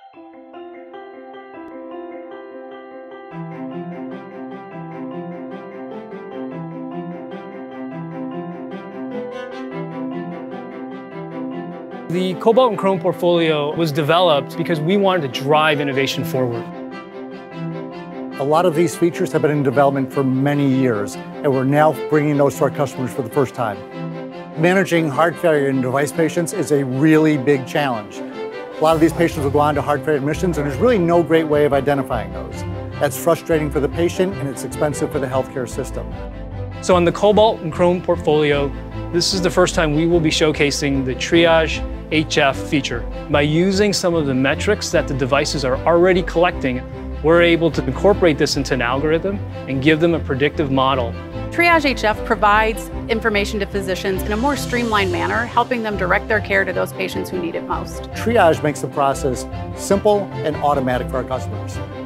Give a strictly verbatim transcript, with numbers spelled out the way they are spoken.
The Cobalt and Chrome portfolio was developed because we wanted to drive innovation forward. A lot of these features have been in development for many years, and we're now bringing those to our customers for the first time. Managing heart failure in device patients is a really big challenge. A lot of these patients will go on to heart failure admissions, and there's really no great way of identifying those. That's frustrating for the patient, and it's expensive for the healthcare system. So on the Cobalt and Chrome portfolio, this is the first time we will be showcasing the Triage H F feature. By using some of the metrics that the devices are already collecting, we're able to incorporate this into an algorithm and give them a predictive model. Triage H F provides information to physicians in a more streamlined manner, helping them direct their care to those patients who need it most. Triage makes the process simple and automatic for our customers.